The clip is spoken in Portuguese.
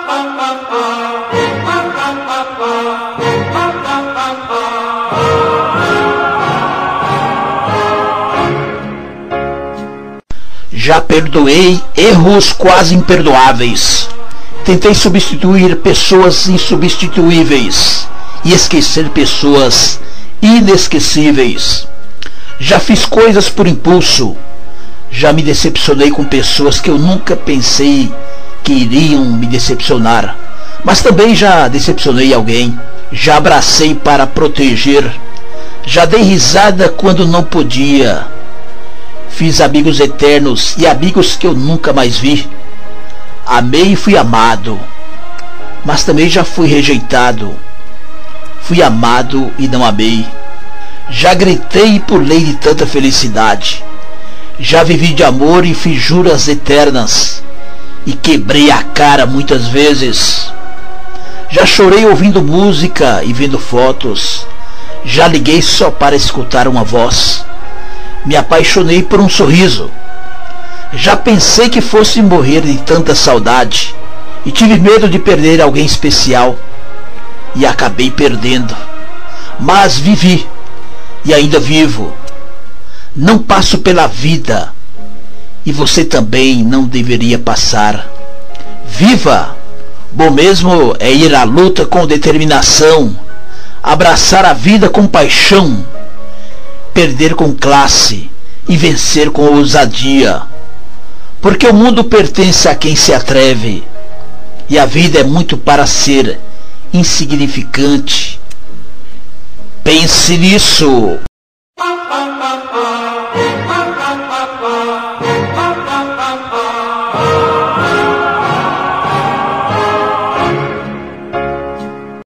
Já perdoei erros quase imperdoáveis. Tentei substituir pessoas insubstituíveis e esquecer pessoas inesquecíveis. Já fiz coisas por impulso. Já me decepcionei com pessoas que eu nunca pensei que iriam me decepcionar. Mas também já decepcionei alguém. Já abracei para proteger. Já dei risada quando não podia. Fiz amigos eternos e amigos que eu nunca mais vi. Amei e fui amado, mas também já fui rejeitado. Fui amado e não amei. Já gritei e pulei de tanta felicidade. Já vivi de amor e fiz juras eternas. E quebrei a cara muitas vezes. Já chorei ouvindo música e vendo fotos. Já liguei só para escutar uma voz. Me apaixonei por um sorriso. Já pensei que fosse morrer de tanta saudade. E tive medo de perder alguém especial. E acabei perdendo. Mas vivi. E ainda vivo. Não passo pela vida. E você também não deveria passar. Viva! Bom mesmo é ir à luta com determinação. Abraçar a vida com paixão. Perder com classe e vencer com ousadia. Porque o mundo pertence a quem se atreve. E a vida é muito para ser insignificante. Pense nisso.